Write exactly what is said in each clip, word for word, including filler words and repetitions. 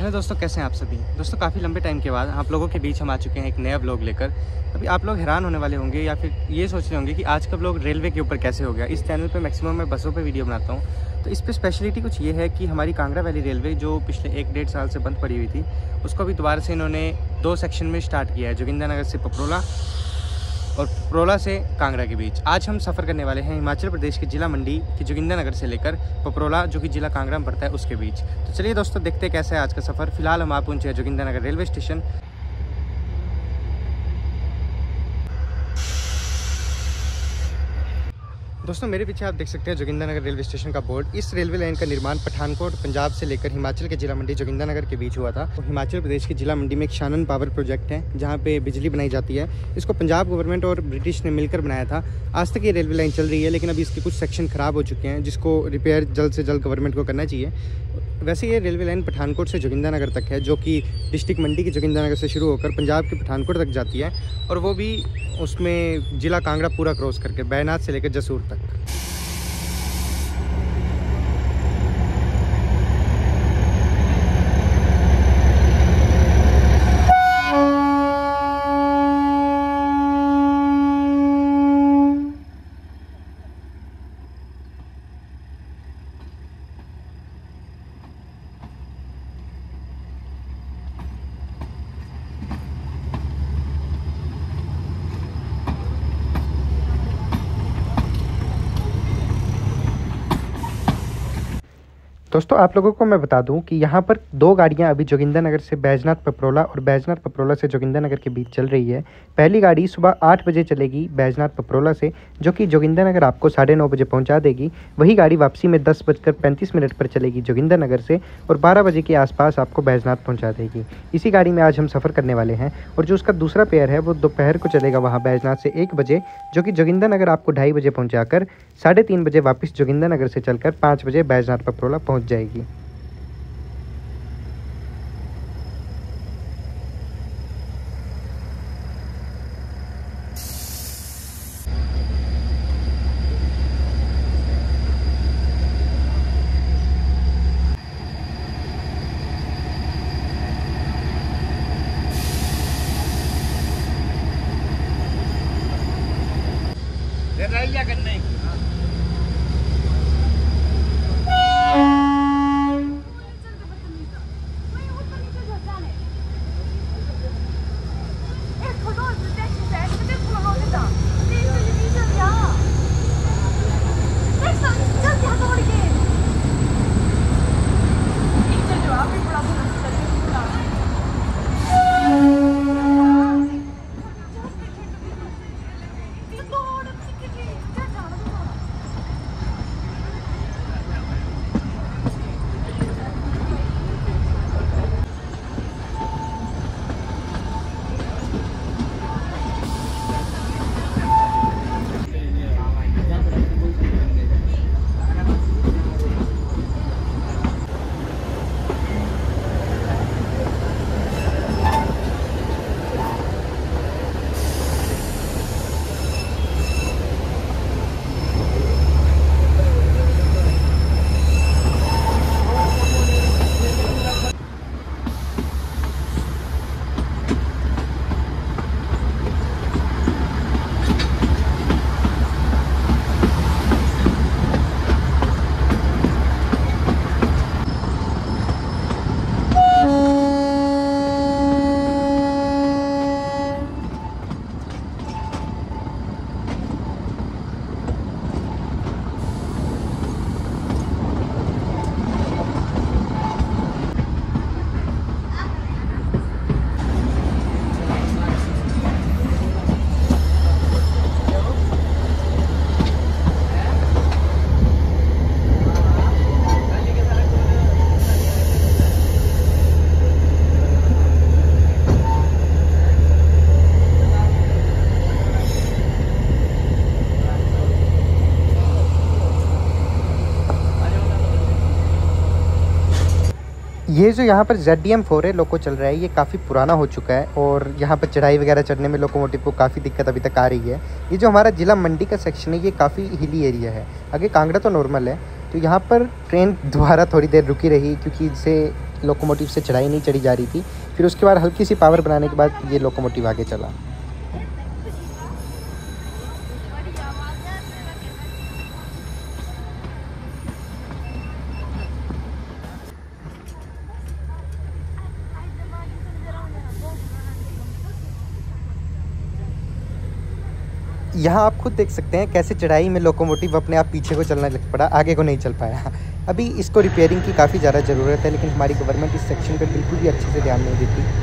Hello दोस्तों, कैसे हैं आप सभी। दोस्तों काफ़ी लंबे टाइम के बाद आप लोगों के बीच हम आ चुके हैं एक नया व्लॉग लेकर। अभी आप लोग हैरान होने वाले होंगे या फिर ये सोच रहे होंगे कि आज का व्लॉग रेलवे के ऊपर कैसे हो गया। इस चैनल पे मैक्सिमम मैं बसों पे वीडियो बनाता हूँ, तो इस पर स्पेशलिटी कुछ ये है कि हमारी कांगड़ा वैली रेलवे जो पिछले एक डेढ़ साल से बंद पड़ी हुई थी, उसको अभी दोबारा से इन्होंने दो सेक्शन में स्टार्ट किया है, जोगिंद्रनगर से पपरोला और पपरोला से कांगड़ा के बीच। आज हम सफ़र करने वाले हैं हिमाचल प्रदेश के जिला मंडी की जोगिंद्रनगर से लेकर पपरोला, जो कि जिला कांगड़ा में पड़ता है, उसके बीच। तो चलिए दोस्तों, देखते हैं कैसा है आज का सफ़र। फिलहाल हम आ पहुंचे हैं जोगिंद्रनगर रेलवे स्टेशन। दोस्तों मेरे पीछे आप देख सकते हैं जोगिंद्रनगर रेलवे स्टेशन का बोर्ड। इस रेलवे लाइन का निर्माण पठानकोट पंजाब से लेकर हिमाचल के जिला मंडी जोगिंद्रनगर के बीच हुआ था। तो हिमाचल प्रदेश के जिला मंडी में एक शानन पावर प्रोजेक्ट है जहां पे बिजली बनाई जाती है। इसको पंजाब गवर्नमेंट और ब्रिटिश ने मिलकर बनाया था। आज तक ये रेलवे लाइन चल रही है, लेकिन अभी इसके कुछ सेक्शन ख़राब हो चुके हैं जिसको रिपेयर जल्द से जल्द गवर्नमेंट को करना चाहिए। वैसे ये रेलवे लाइन पठानकोट से जोगिंद्रनगर तक है, जो कि डिस्ट्रिक्ट मंडी की जोगिंद्रनगर से शुरू होकर पंजाब के पठानकोट तक जाती है, और वो भी उसमें जिला कांगड़ा पूरा क्रॉस करके बैनाथ से लेकर जसूर तक। दोस्तों आप लोगों को मैं बता दूं कि यहाँ पर दो गाड़ियाँ अभी जोगिंद्रनगर से बैजनाथ पपरोला और बैजनाथ पपरोला से जोगिंद्रनगर के बीच चल रही है। पहली गाड़ी सुबह आठ बजे चलेगी बैजनाथ पपरोला से, जो कि जोगिंद्रनगर आपको साढ़े नौ बजे पहुँचा देगी। वही गाड़ी वापसी में दस बजकर पैंतीस मिनट पर चलेगी जोगिंद्रनगर से, और बारह बजे के आसपास आपको बैजनाथ पहुँचा देगी। इसी गाड़ी में आज हम सफ़र करने वाले हैं, और जो उसका दूसरा पेयर है वो दोपहर को चलेगा वहाँ बैजनाथ से एक बजे, जो कि जोगिंद्रनगर आपको ढाई बजे पहुँचा कर साढ़े तीन बजे वापस जोगिंद्रनगर से चलकर पाँच बजे बैजनाथ पपरोला पहुँच जाएगी। करने ये जो यहाँ पर जेड डी एम फोर है लोको चल रहा है, ये काफ़ी पुराना हो चुका है और यहाँ पर चढ़ाई वगैरह चढ़ने में लोकोमोटिव को काफ़ी दिक्कत अभी तक आ रही है। ये जो हमारा जिला मंडी का सेक्शन है ये काफ़ी हिली एरिया है। आगे कांगड़ा तो नॉर्मल है, तो यहाँ पर ट्रेन दोबारा थोड़ी देर रुकी रही क्योंकि इससे लोकोमोटिव से चढ़ाई नहीं चढ़ी जा रही थी। फिर उसके बाद हल्की सी पावर बनाने के बाद ये लोकोमोटिव आगे चला। यहाँ आप खुद देख सकते हैं कैसे चढ़ाई में लोकोमोटिव अपने आप पीछे को चलना लग पड़ा, आगे को नहीं चल पाया। अभी इसको रिपेयरिंग की काफ़ी ज़्यादा ज़रूरत है, लेकिन हमारी गवर्नमेंट इस सेक्शन पे बिल्कुल भी अच्छे से ध्यान नहीं देती।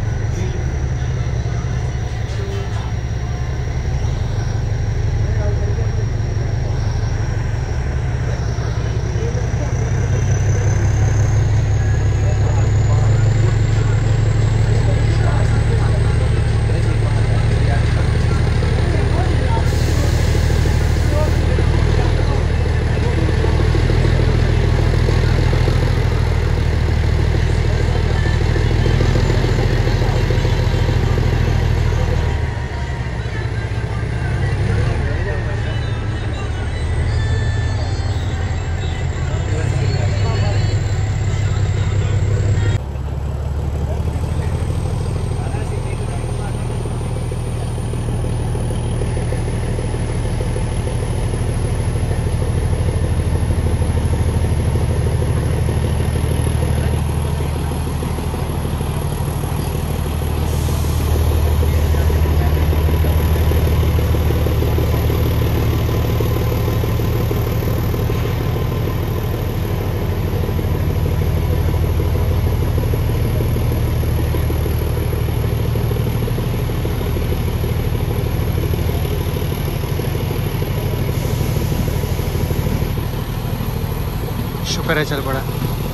शुक्र है चल पड़ा।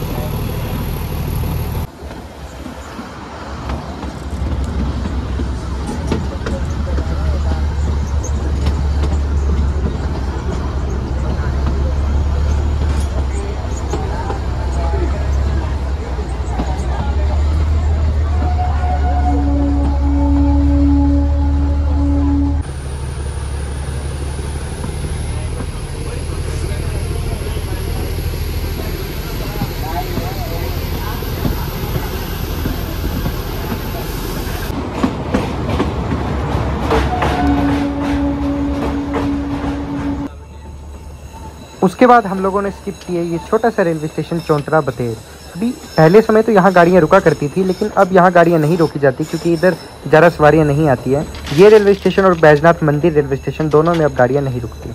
उसके बाद हम लोगों ने स्किप किया ये छोटा सा रेलवे स्टेशन चौंतरा बतेर। अभी पहले समय तो यहाँ गाड़ियाँ रुका करती थी, लेकिन अब यहाँ गाड़ियाँ नहीं रोकी जाती क्योंकि इधर ज़्यादा सवारियाँ नहीं आती हैं। ये रेलवे स्टेशन और बैजनाथ मंदिर रेलवे स्टेशन दोनों में अब गाड़ियाँ नहीं रुकती।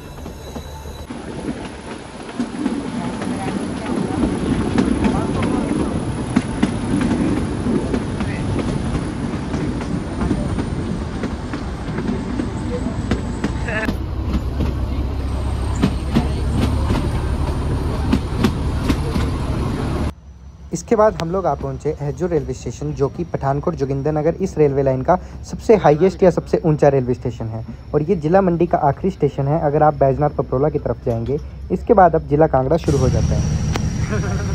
इसके बाद हम लोग आ पहुँचे हजूर रेलवे स्टेशन, जो कि पठानकोट जोगिंदरनगर इस रेलवे लाइन का सबसे हाईएस्ट या सबसे ऊंचा रेलवे स्टेशन है। और ये जिला मंडी का आखिरी स्टेशन है अगर आप बैजनाथ पपरोला की तरफ जाएंगे। इसके बाद अब जिला कांगड़ा शुरू हो जाता है।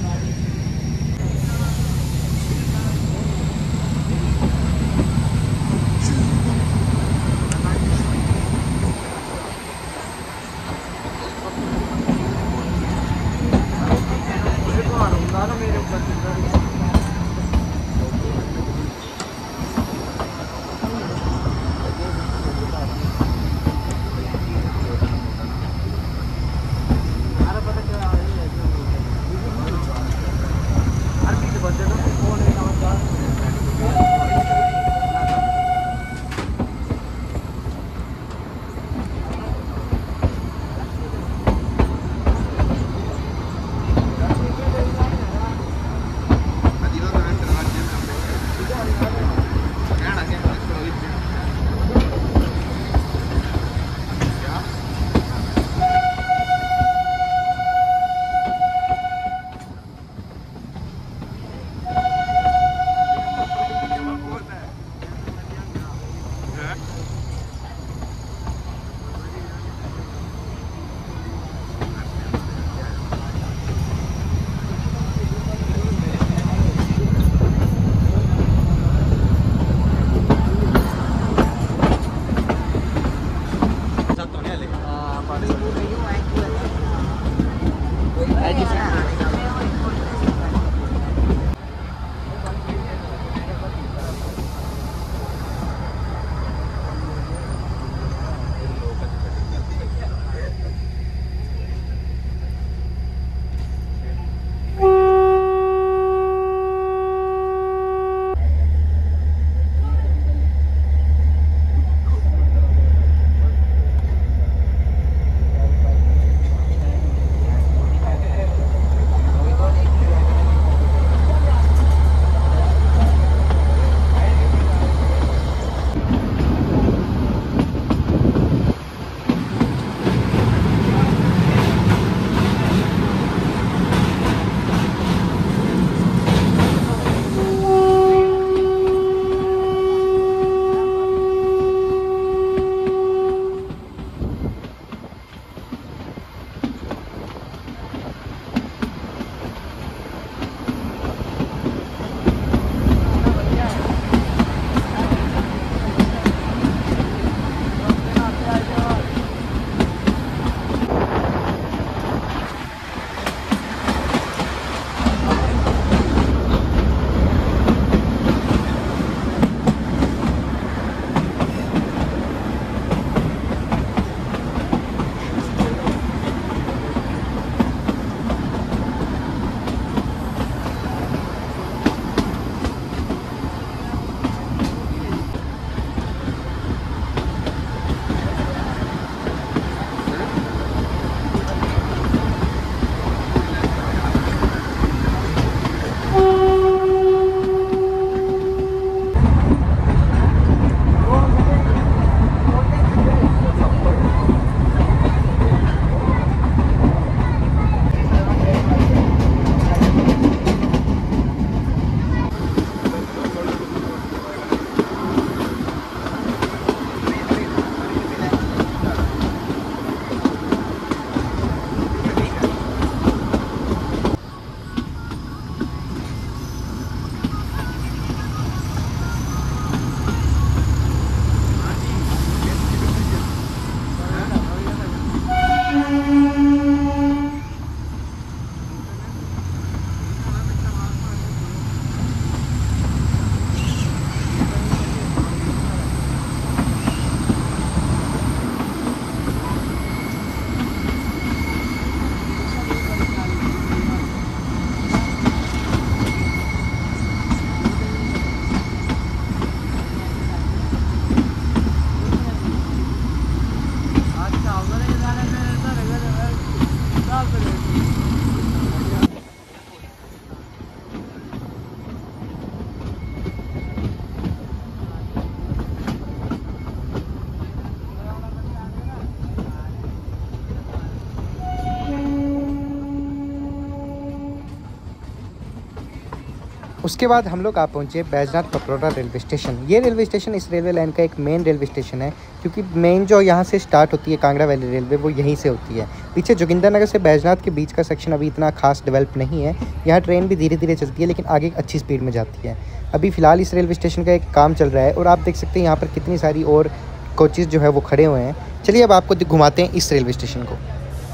उसके बाद हम लोग आ पहुँचे बैजनाथ पपरोरा रेलवे स्टेशन। ये रेलवे स्टेशन इस रेलवे लाइन का एक मेन रेलवे स्टेशन है, क्योंकि मेन जो यहाँ से स्टार्ट होती है कांगड़ा वैली रेलवे वो यहीं से होती है। पीछे जोगिंदरनगर से बैजनाथ के बीच का सेक्शन अभी इतना खास डेवलप नहीं है। यहाँ ट्रेन भी धीरे धीरे चलती है, लेकिन आगे अच्छी स्पीड में जाती है। अभी फ़िलहाल इस रेलवे स्टेशन का एक काम चल रहा है और आप देख सकते हैं यहाँ पर कितनी सारी और कोचेज़ जो है वो खड़े हुए हैं। चलिए अब आपको घुमाते हैं इस रेलवे स्टेशन को।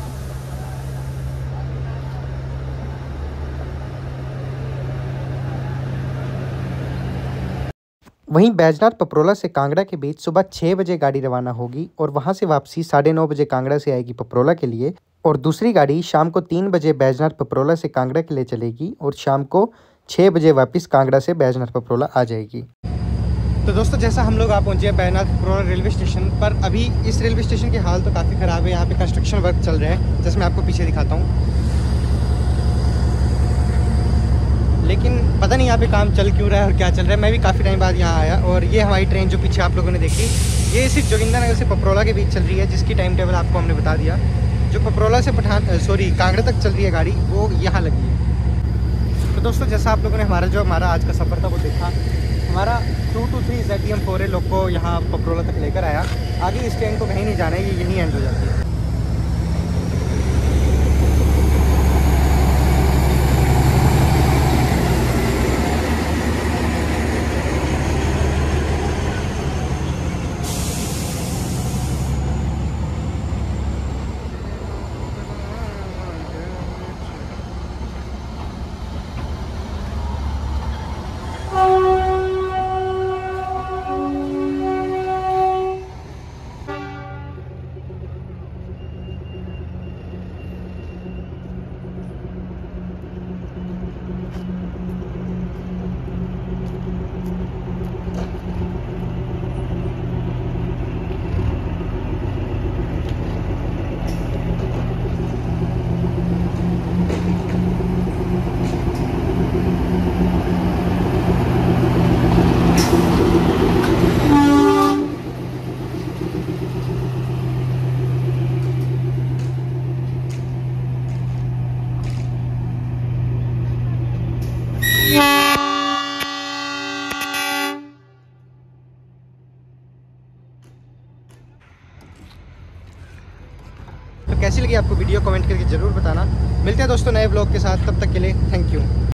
वहीं बैजनाथ पपरोला से कांगड़ा के बीच सुबह छः बजे गाड़ी रवाना होगी और वहां से वापसी साढ़े नौ बजे कांगड़ा से आएगी पपरोला के लिए, और दूसरी गाड़ी शाम को तीन बजे बैजनाथ पपरोला से कांगड़ा के लिए चलेगी और शाम को छः बजे वापस कांगड़ा से बैजनाथ पपरोला आ जाएगी। तो दोस्तों, जैसा हम लोग आ पहुँचे हैं बैजनाथ पपरोला रेलवे स्टेशन पर। अभी इस रेलवे स्टेशन की हाल तो काफ़ी ख़राब है। यहाँ पे कंस्ट्रक्शन वर्क चल रहा है, जैसे मैं आपको पीछे दिखाता हूँ। लेकिन पता नहीं यहाँ पे काम चल क्यों रहा है और क्या चल रहा है। मैं भी काफ़ी टाइम बाद यहाँ आया, और ये हमारी ट्रेन जो पीछे आप लोगों ने देखी, ये सिर्फ जोगिंदरनगर से पपरोला के बीच चल रही है, जिसकी टाइम टेबल आपको हमने बता दिया। जो पपरोला से पठान सॉरी कांगड़ा तक चल रही है गाड़ी, वो यहाँ लगी है। तो दोस्तों, जैसा आप लोगों ने हमारा जो हमारा आज का सफ़र था वो देखा, हमारा two two three Z T M four A लोग को यहाँ पपरोला तक लेकर आया। आगे इस ट्रेन को कहीं नहीं जाना है, ये यहीं एंड हो जाती है। तो कैसी लगी आपको वीडियो, कमेंट करके ज़रूर बताना। मिलते हैं दोस्तों नए ब्लॉग के साथ, तब तक के लिए थैंक यू।